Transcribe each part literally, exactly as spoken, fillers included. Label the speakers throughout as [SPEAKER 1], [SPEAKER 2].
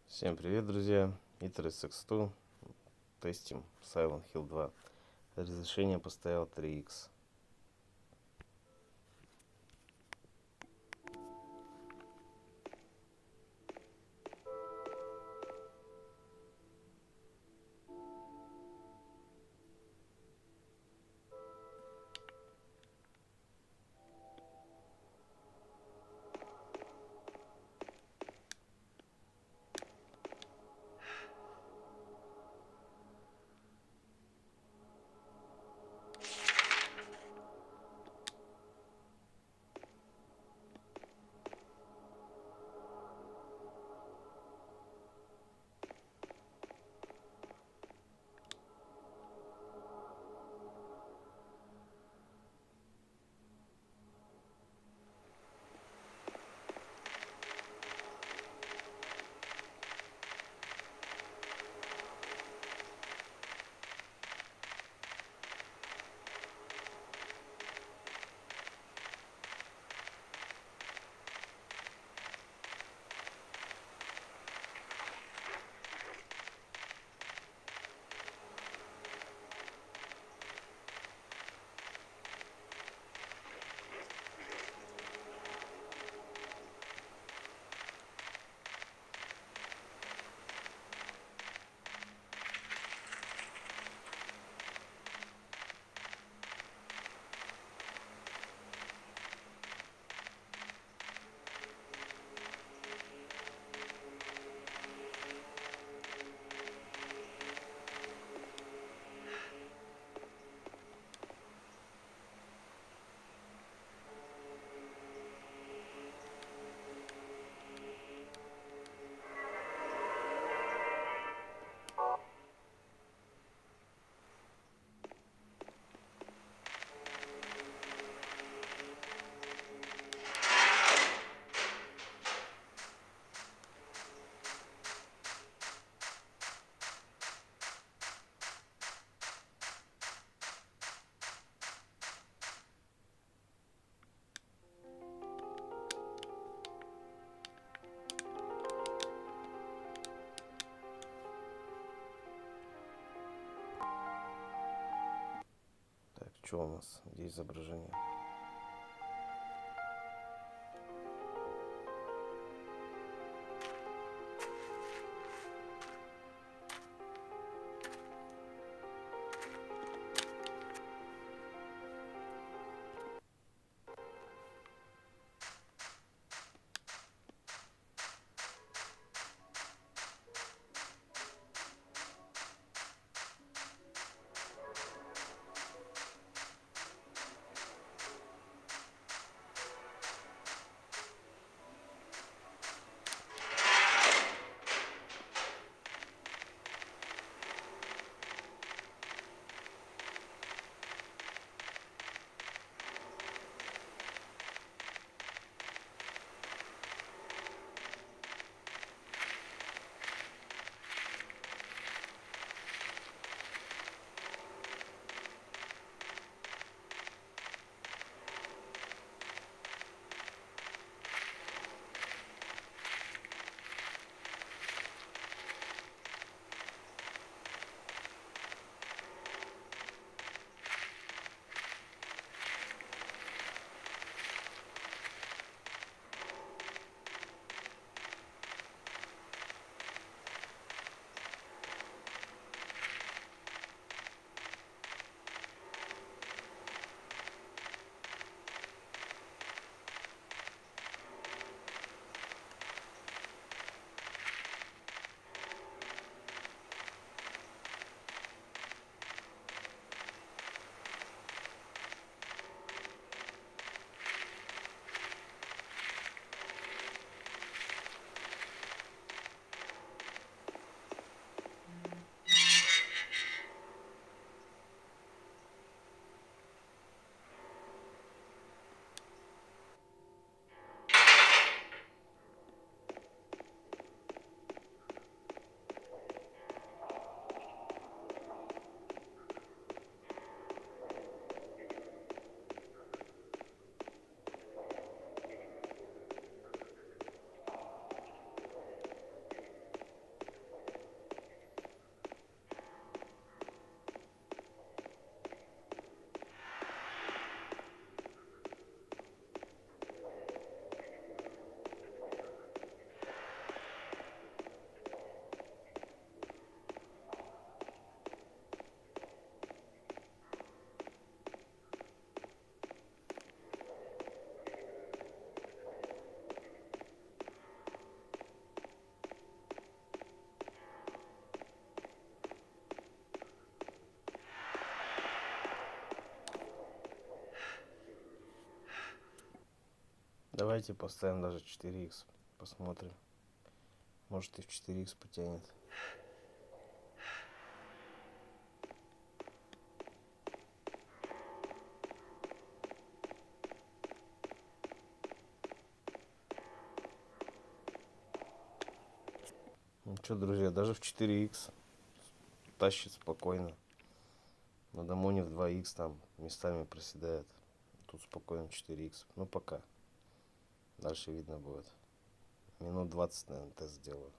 [SPEAKER 1] Всем привет, друзья! итер эс икс два. Тестим Silent Hill два. Разрешение поставил три икс. Так, что у нас? Где изображение? Давайте поставим даже четыре икс. Посмотрим. Может и в четыре икс потянет. Ну что, друзья, даже в четыре икс тащит спокойно. На Дамоне в два икс там местами проседает. Тут спокойно четыре икс. Ну пока. Дальше видно будет. Минут двадцать, наверное, тест сделаю.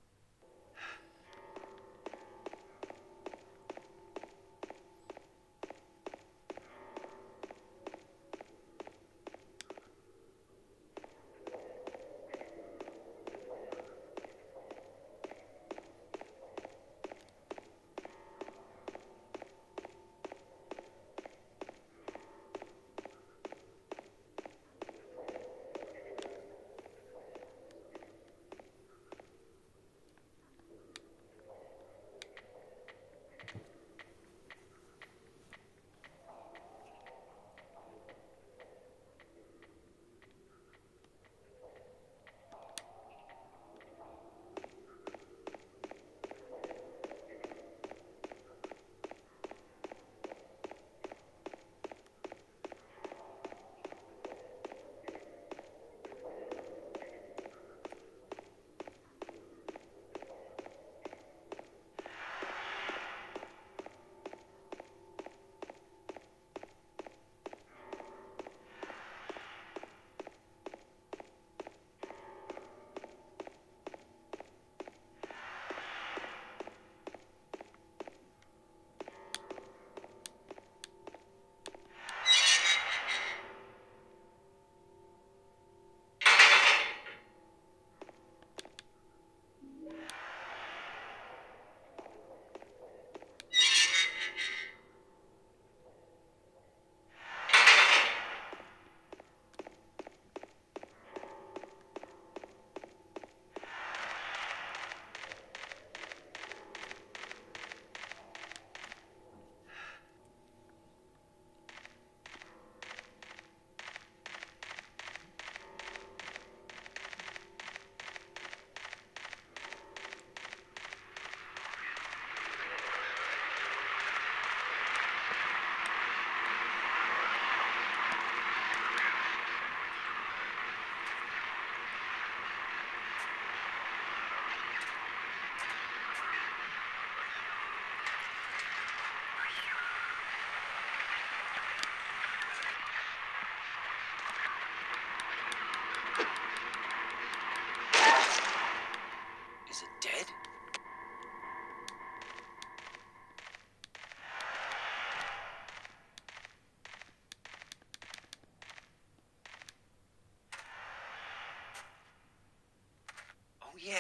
[SPEAKER 2] Is it dead? Oh, yeah.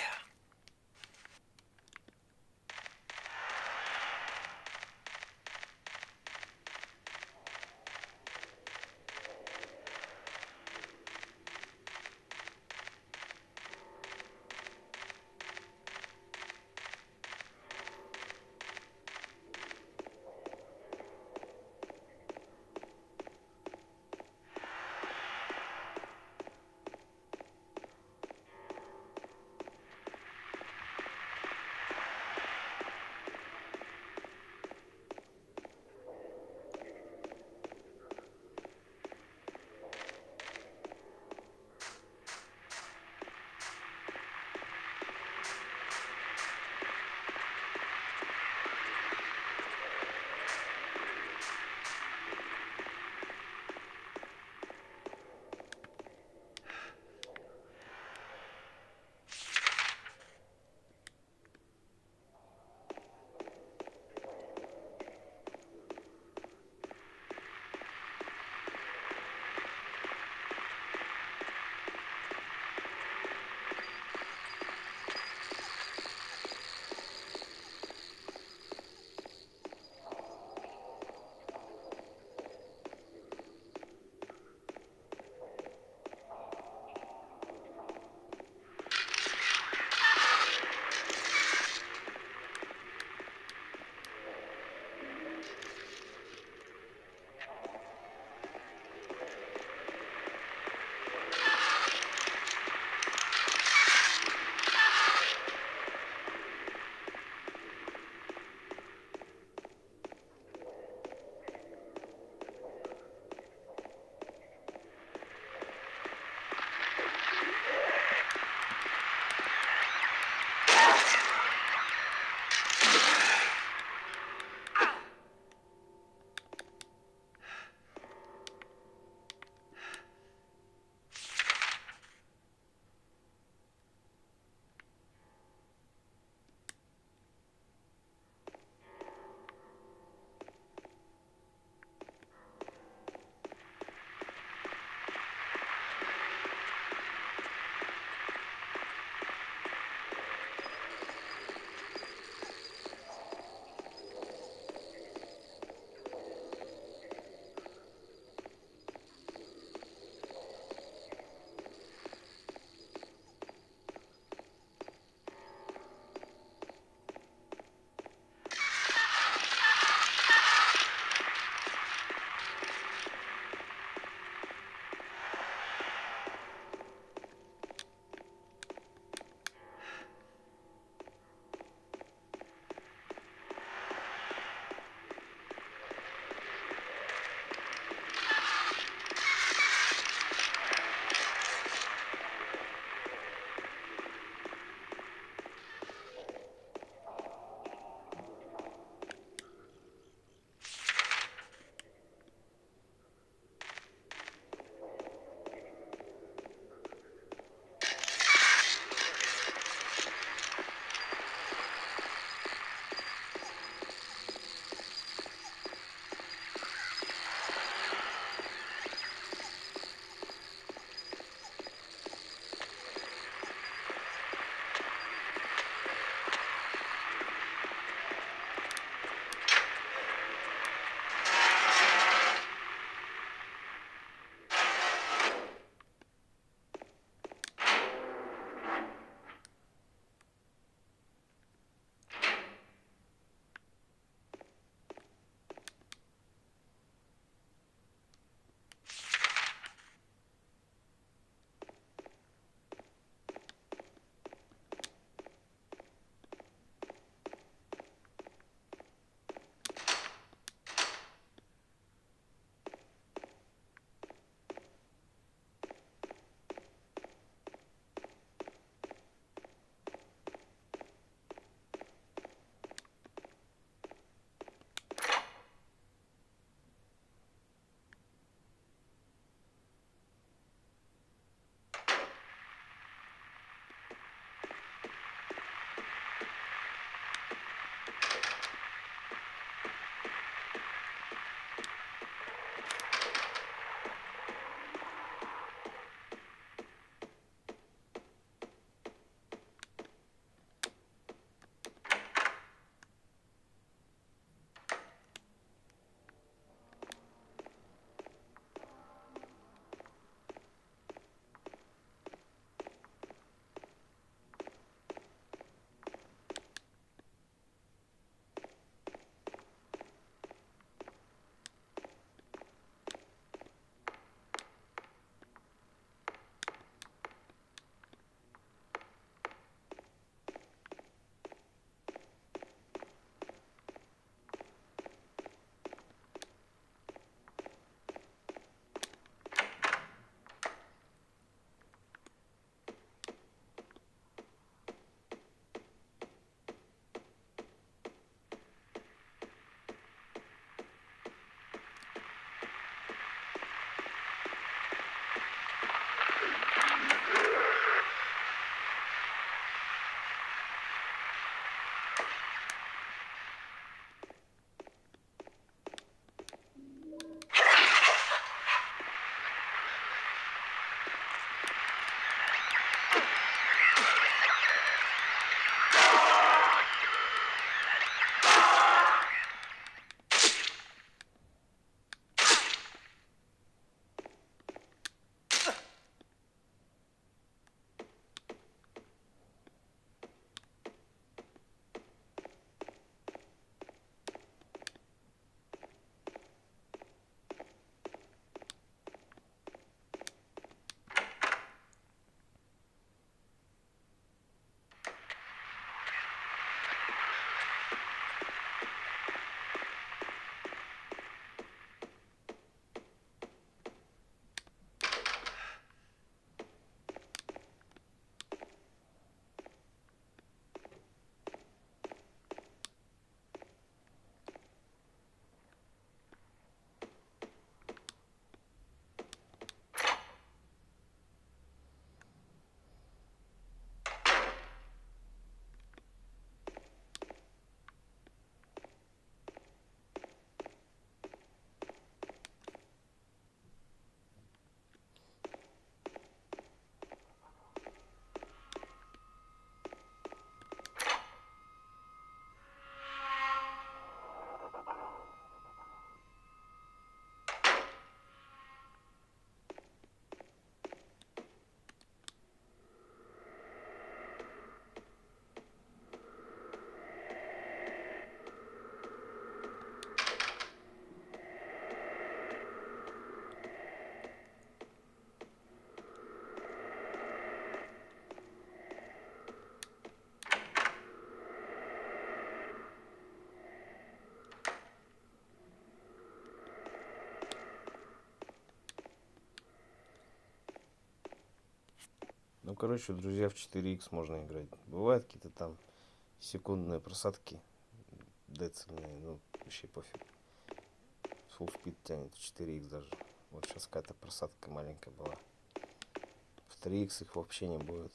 [SPEAKER 1] короче, друзья, в четыре икс можно играть. Бывают какие-то там секундные просадки децельные, ну, вообще пофиг. Full speed тянет в четыре икс даже. Вот сейчас какая-то просадка маленькая была. В три икс их вообще не будет.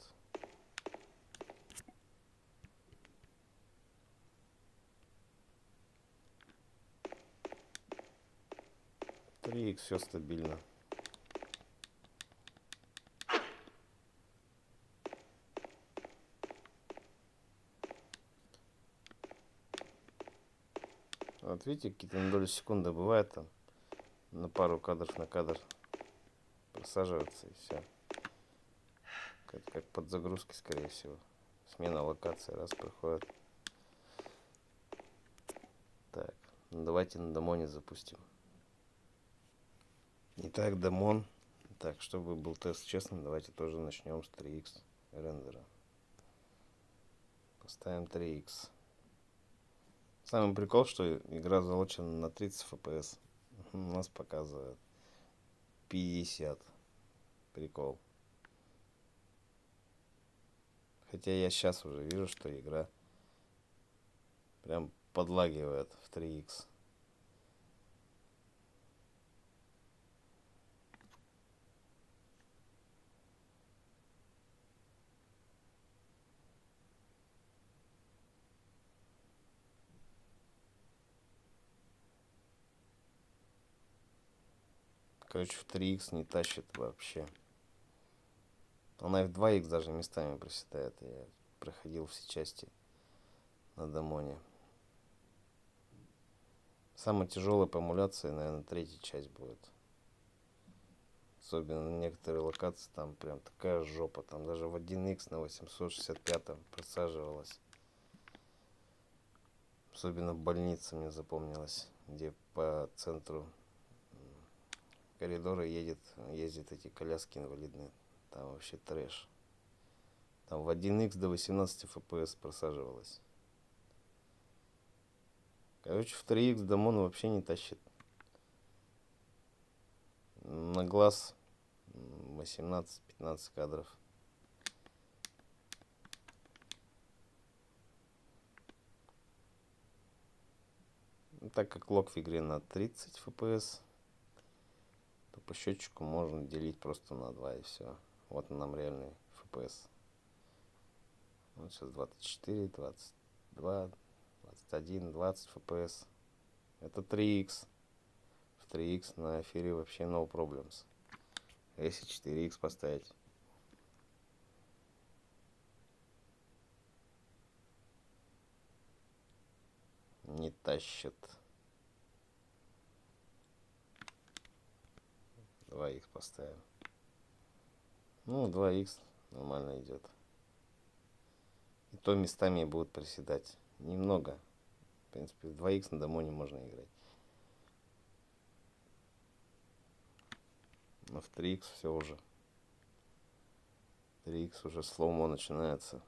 [SPEAKER 1] три икс все стабильно. Вот видите, какие-то на долю секунды бывает там на пару кадров на кадр просаживаться и все. Как, как под загрузки, скорее всего. Смена локации раз проходит. Так, ну давайте на Дамоне запустим. Итак, Дамон. Так, чтобы был тест честным, давайте тоже начнем с три икс рендера. Поставим три икс. Самый прикол, что игра залочена на тридцать эф пи эс. У нас показывает пятьдесят. Прикол. Хотя я сейчас уже вижу, что игра прям подлагивает в три икс. Короче, в три икс не тащит вообще. Она и в два икс даже местами проседает. Я проходил все части на Дамоне. Самая тяжелая по эмуляции, наверное, третья часть будет. Особенно на некоторые локации там прям такая жопа. Там даже в один икс на восемьсот шестьдесят пятом просаживалась. Особенно в больнице мне запомнилось, где по центру коридора едет, ездят эти коляски инвалидные. Там вообще трэш. Там в один икс до восемнадцати эф пи эс просаживалась. Короче, в три икс Дамон вообще не тащит. На глаз восемнадцать-пятнадцать кадров. Так как лог в игре на тридцать эф пи эс, то по счетчику можно делить просто на два и все. Вот нам реальный эф пи эс. Вот сейчас двадцать четыре, двадцать два, двадцать один, двадцать эф пи эс. Это три икс. В три икс на эфире вообще no problems. Если четыре икс поставить. Не тащит. два икс поставим. Ну, два икс нормально идет. И то местами будут приседать. Немного. В принципе, в два икс на Дамоне можно играть. Но в три икс все уже. три икс уже слоумо начинается.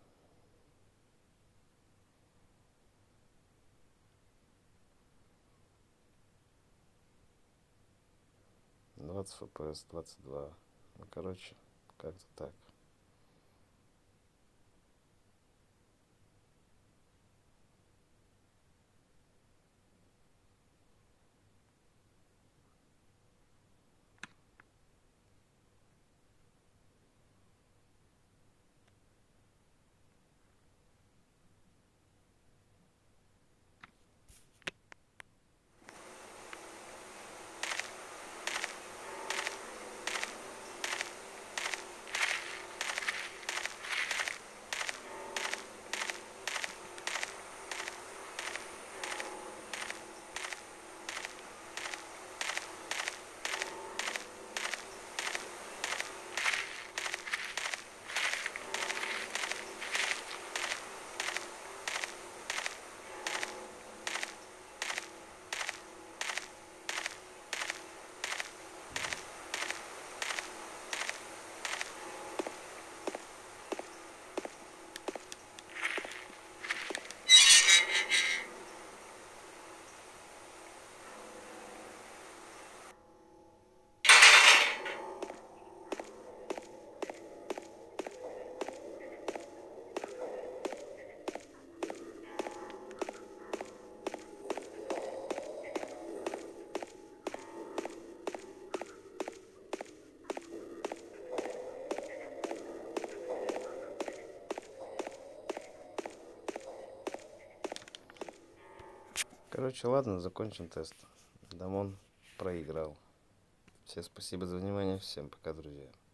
[SPEAKER 1] двадцать эф пи эс, двадцать два. Ну, короче, как-то так. Короче, ладно, закончим тест. Дамон проиграл. Всем спасибо за внимание. Всем пока, друзья.